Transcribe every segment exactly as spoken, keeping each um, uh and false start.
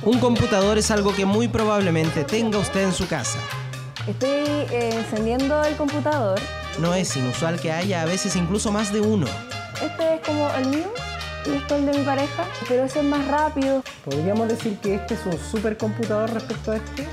Un computador es algo que muy probablemente tenga usted en su casa. Estoy eh, encendiendo el computador. No es inusual que haya a veces incluso más de uno. Este es como el mío y esto es el de mi pareja, pero ese es más rápido. ¿Podríamos decir que este es un supercomputador respecto a este?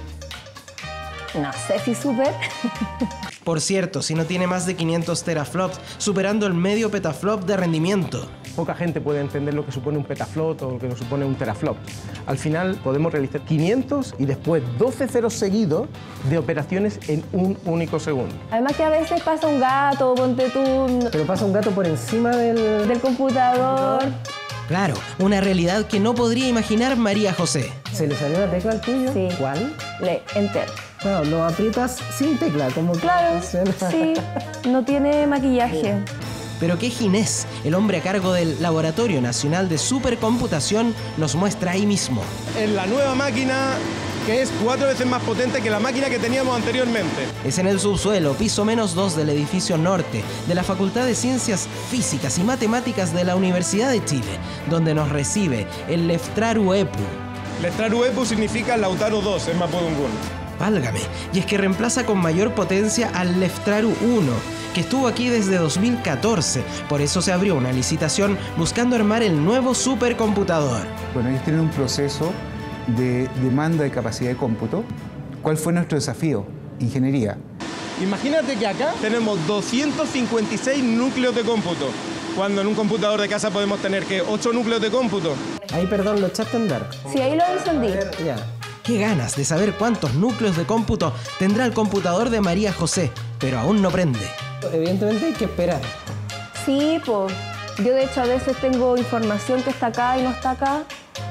No sé si super. Por cierto, si no tiene más de quinientos teraflops, superando el medio petaflop de rendimiento. Poca gente puede entender lo que supone un petaflop o lo que supone un teraflop. Al final podemos realizar quinientos y después doce ceros seguidos de operaciones en un único segundo. Además que a veces pasa un gato, ponte tú... Pero pasa un gato por encima del... del computador. Claro, una realidad que no podría imaginar María José. ¿Se le salió una tecla al tuyo? Sí. ¿Cuál? Le enter. Claro, lo aprietas sin tecla, como que Claro, funciona. sí. No tiene maquillaje. Pero que Ginés, el hombre a cargo del Laboratorio Nacional de Supercomputación, nos muestra ahí mismo. Es la nueva máquina que es cuatro veces más potente que la máquina que teníamos anteriormente. Es en el subsuelo, piso menos dos del edificio norte, de la Facultad de Ciencias Físicas y Matemáticas de la Universidad de Chile, donde nos recibe el Leftraru Epu. Leftraru Epu significa Lautaro dos en Mapudungun. Válgame, y es que reemplaza con mayor potencia al Leftraru uno, que estuvo aquí desde dos mil catorce. Por eso se abrió una licitación buscando armar el nuevo supercomputador. Bueno, ellos tienen un proceso de demanda de capacidad de cómputo. ¿Cuál fue nuestro desafío? Ingeniería. Imagínate que acá tenemos doscientos cincuenta y seis núcleos de cómputo, cuando en un computador de casa podemos tener que ocho núcleos de cómputo. Ahí, perdón, lo echaste a andar. Sí, ahí lo encendí. Ya. Qué ganas de saber cuántos núcleos de cómputo tendrá el computador de María José, pero aún no prende. Evidentemente hay que esperar. Sí, pues. Yo de hecho a veces tengo información que está acá y no está acá.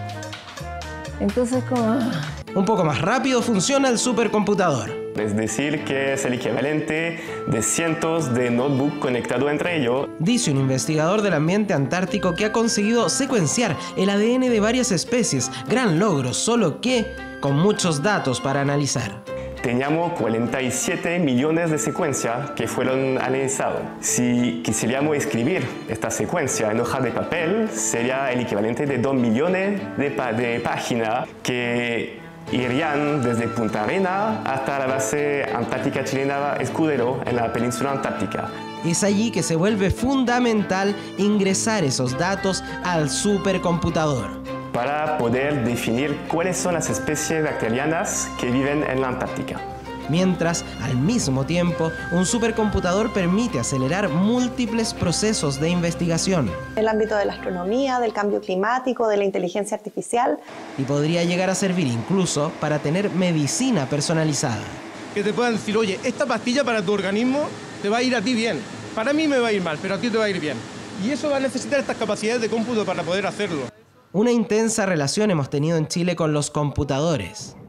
Entonces como... Un poco más rápido funciona el supercomputador. Es decir, que es el equivalente de cientos de notebooks conectados entre ellos. Dice un investigador del ambiente antártico que ha conseguido secuenciar el A D N de varias especies. Gran logro, solo que con muchos datos para analizar. Teníamos cuarenta y siete millones de secuencias que fueron analizadas. Si quisiéramos escribir esta secuencia en hoja de papel, sería el equivalente de dos millones de, pa de páginas que irían desde Punta Arena hasta la base antártica chilena Escudero en la península antártica. Es allí que se vuelve fundamental ingresar esos datos al supercomputador, para poder definir cuáles son las especies bacterianas que viven en la Antártica. Mientras, al mismo tiempo, un supercomputador permite acelerar múltiples procesos de investigación. En el ámbito de la astronomía, del cambio climático, de la inteligencia artificial. Y podría llegar a servir incluso para tener medicina personalizada. Que te puedan decir, oye, esta pastilla para tu organismo te va a ir a ti bien. Para mí me va a ir mal, pero a ti te va a ir bien. Y eso va a necesitar estas capacidades de cómputo para poder hacerlo. Una intensa relación hemos tenido en Chile con los computadores.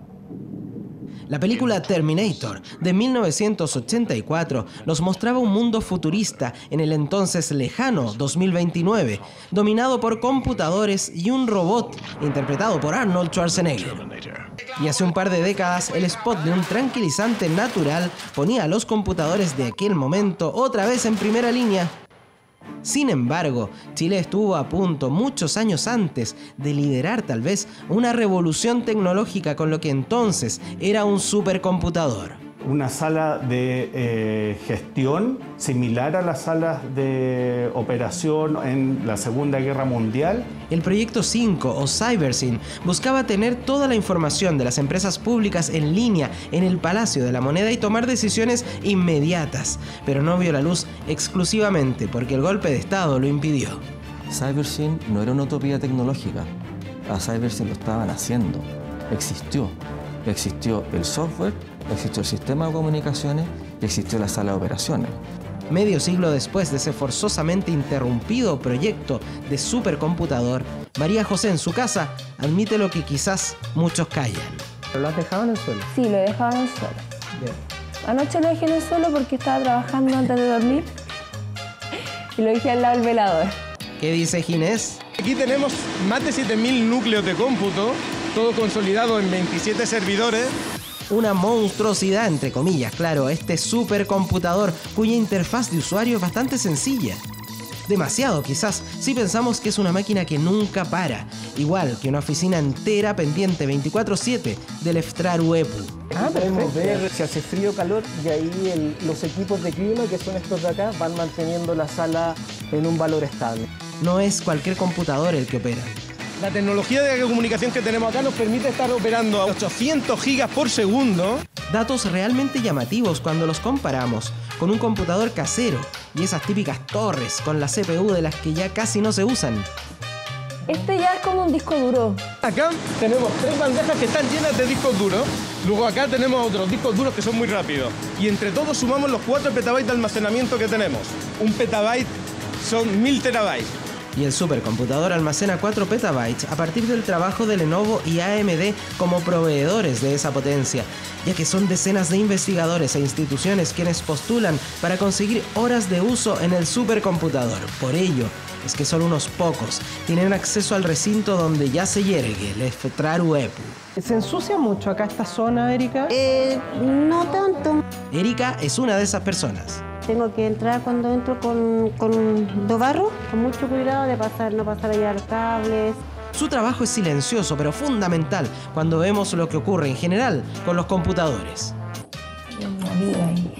La película Terminator de mil novecientos ochenta y cuatro nos mostraba un mundo futurista en el entonces lejano dos mil veintinueve, dominado por computadores y un robot interpretado por Arnold Schwarzenegger. Y hace un par de décadas el spot de un tranquilizante natural ponía a los computadores de aquel momento otra vez en primera línea. Sin embargo, Chile estuvo a punto, muchos años antes, de liderar tal vez una revolución tecnológica con lo que entonces era un supercomputador. Una sala de eh, gestión similar a las salas de operación en la Segunda Guerra Mundial. El Proyecto cinco o CyberSyn buscaba tener toda la información de las empresas públicas en línea en el Palacio de la Moneda y tomar decisiones inmediatas, pero no vio la luz exclusivamente porque el golpe de Estado lo impidió. CyberSyn no era una utopía tecnológica, a CyberSyn lo estaban haciendo, existió, existió el software, existió el sistema de comunicaciones y existió la sala de operaciones. Medio siglo después de ese forzosamente interrumpido proyecto de supercomputador, María José en su casa admite lo que quizás muchos callan. ¿Pero lo has dejado en el suelo? Sí, lo he dejado en el suelo. Bien. Anoche lo dejé en el suelo porque estaba trabajando antes de dormir y lo dejé al lado del velador. ¿Qué dice Ginés? Aquí tenemos más de siete mil núcleos de cómputo, todo consolidado en veintisiete servidores. Una monstruosidad, entre comillas, claro, este supercomputador cuya interfaz de usuario es bastante sencilla. Demasiado quizás, si pensamos que es una máquina que nunca para, igual que una oficina entera pendiente veinticuatro siete del Leftraru Epu. Ah, podemos ver si hace frío o calor y ahí el, los equipos de clima, que son estos de acá, van manteniendo la sala en un valor estable. No es cualquier computador el que opera. La tecnología de comunicación que tenemos acá nos permite estar operando a ochocientos gigas por segundo. Datos realmente llamativos cuando los comparamos con un computador casero y esas típicas torres con la C P U de las que ya casi no se usan. Este ya es como un disco duro. Acá tenemos tres bandejas que están llenas de discos duros. Luego acá tenemos otros discos duros que son muy rápidos. Y entre todos sumamos los cuatro petabytes de almacenamiento que tenemos. Un petabyte son mil terabytes. Y el supercomputador almacena cuatro petabytes a partir del trabajo de Lenovo y A M D como proveedores de esa potencia, ya que son decenas de investigadores e instituciones quienes postulan para conseguir horas de uso en el supercomputador. Por ello, es que solo unos pocos tienen acceso al recinto donde ya se yergue el Leftraru Epu. ¿Se ensucia mucho acá esta zona, Erika? Eh, no tanto. Erika es una de esas personas. Tengo que entrar cuando entro con, con do barro, con mucho cuidado de pasar, no pasar allá los cables. Su trabajo es silencioso, pero fundamental cuando vemos lo que ocurre en general con los computadores. Una amiga ahí.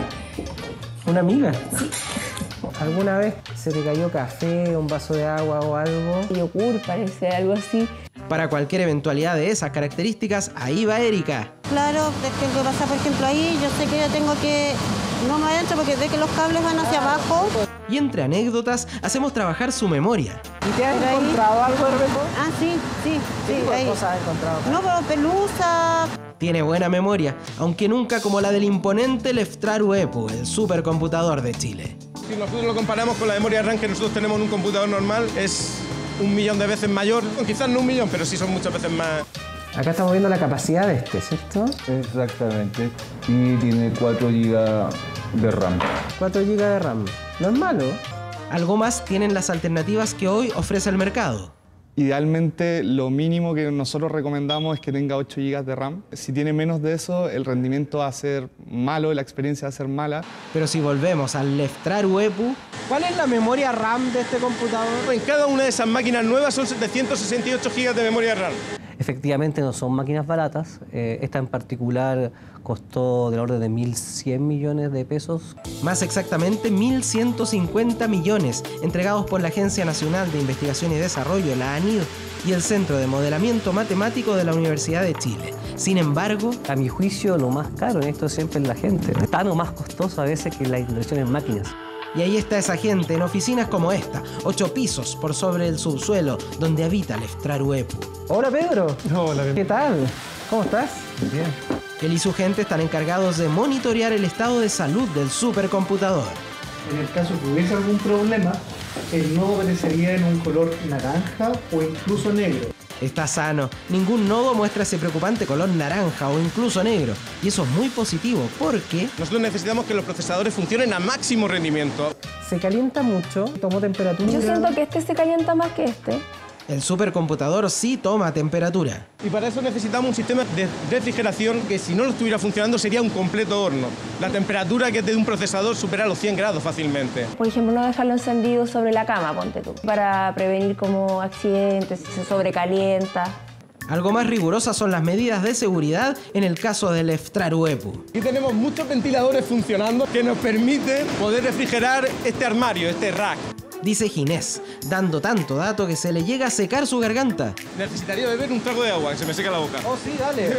¿Una amiga? Sí. ¿Alguna vez se te cayó café, un vaso de agua o algo? Yogur, parece, algo así. Para cualquier eventualidad de esas características, ahí va Erika. Claro, es que lo que pasa, por ejemplo, ahí yo sé que yo tengo que... No me adentro porque ve que los cables van hacia abajo. Y entre anécdotas, hacemos trabajar su memoria. ¿Y te has encontrado algo de repente? Ah, sí, sí, ¿Qué sí. tipo de Ahí. cosas has encontrado? No, pero pelusa. Tiene buena memoria, aunque nunca como la del imponente Leftraru Epu, el supercomputador de Chile. Si nosotros lo comparamos con la memoria RAM que nosotros tenemos en un computador normal, es un millón de veces mayor. Quizás no un millón, pero sí son muchas veces más. Acá estamos viendo la capacidad de este, ¿cierto? Exactamente. Y tiene cuatro gigas de RAM. cuatro gigas de RAM. No es malo. Algo más tienen las alternativas que hoy ofrece el mercado. Idealmente, lo mínimo que nosotros recomendamos es que tenga ocho gigas de RAM. Si tiene menos de eso, el rendimiento va a ser malo, la experiencia va a ser mala. Pero si volvemos al Leftraru Epu, ¿cuál es la memoria RAM de este computador? En cada una de esas máquinas nuevas son setecientos sesenta y ocho gigas de memoria RAM. Efectivamente no son máquinas baratas. Eh, esta en particular costó del orden de mil cien millones de pesos. Más exactamente mil ciento cincuenta millones, entregados por la Agencia Nacional de Investigación y Desarrollo, la ANID, y el Centro de Modelamiento Matemático de la Universidad de Chile. Sin embargo, a mi juicio, lo más caro en esto siempre es la gente. Es tan o más costoso a veces que la inversión en máquinas. Y ahí está esa gente en oficinas como esta, ocho pisos por sobre el subsuelo, donde habita Leftraru Epu. Hola, Pedro. Hola, ¿qué tal? ¿Cómo estás? Bien. Él y su gente están encargados de monitorear el estado de salud del supercomputador. En el caso que hubiese algún problema, el nodo aparecería en un color naranja o incluso negro. Está sano, ningún nodo muestra ese preocupante color naranja o incluso negro. Y eso es muy positivo porque... Nosotros necesitamos que los procesadores funcionen a máximo rendimiento. Se calienta mucho, tomó temperatura. Yo siento que este se calienta más que este. El supercomputador sí toma temperatura. Y para eso necesitamos un sistema de refrigeración que si no lo estuviera funcionando sería un completo horno. La temperatura que es de un procesador supera los cien grados fácilmente. Por ejemplo, no dejarlo encendido sobre la cama, ponte tú, para prevenir como accidentes, si se sobrecalienta. Algo más rigurosas son las medidas de seguridad en el caso del Leftraru Epu. Aquí tenemos muchos ventiladores funcionando que nos permiten poder refrigerar este armario, este rack. Dice Ginés, dando tanto dato que se le llega a secar su garganta. Necesitaría beber un trago de agua, que se me seca la boca. Oh, sí, dale.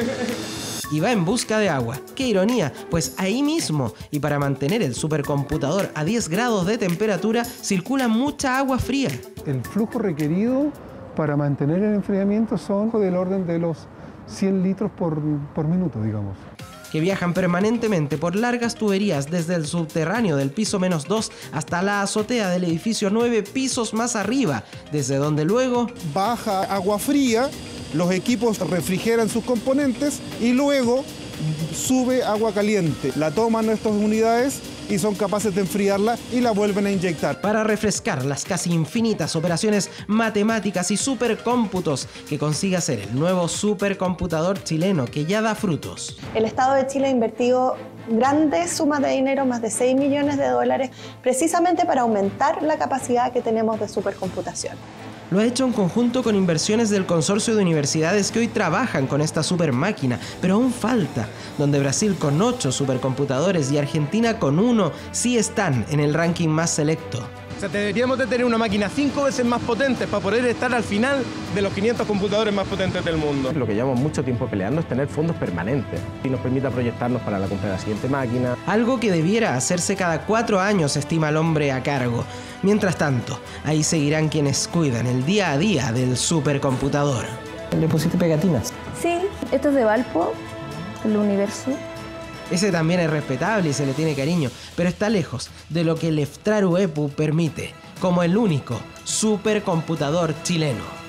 Y va en busca de agua. ¡Qué ironía! Pues ahí mismo, y para mantener el supercomputador a diez grados de temperatura, circula mucha agua fría. El flujo requerido para mantener el enfriamiento son del orden de los cien litros por, por minuto, digamos. Que viajan permanentemente por largas tuberías desde el subterráneo del piso menos dos hasta la azotea del edificio nueve pisos más arriba, desde donde luego baja agua fría, los equipos refrigeran sus componentes y luego sube agua caliente. La toman nuestras unidades y son capaces de enfriarla y la vuelven a inyectar. Para refrescar las casi infinitas operaciones matemáticas y supercómputos que consigue hacer el nuevo supercomputador chileno que ya da frutos. El Estado de Chile ha invertido grandes sumas de dinero, más de seis millones de dólares, precisamente para aumentar la capacidad que tenemos de supercomputación. Lo ha hecho en conjunto con inversiones del consorcio de universidades que hoy trabajan con esta super máquina, pero aún falta, donde Brasil con ocho supercomputadores y Argentina con uno sí están en el ranking más selecto. O sea, deberíamos de tener una máquina cinco veces más potente para poder estar al final de los quinientos computadores más potentes del mundo. Lo que llevamos mucho tiempo peleando es tener fondos permanentes y nos permita proyectarnos para la compra de la siguiente máquina. Algo que debiera hacerse cada cuatro años, estima el hombre a cargo. Mientras tanto, ahí seguirán quienes cuidan el día a día del supercomputador. ¿Le pusiste pegatinas? Sí, esto es de Valpo, el universo. Ese también es respetable y se le tiene cariño, pero está lejos de lo que el Eftraru Epu permite, como el único supercomputador chileno.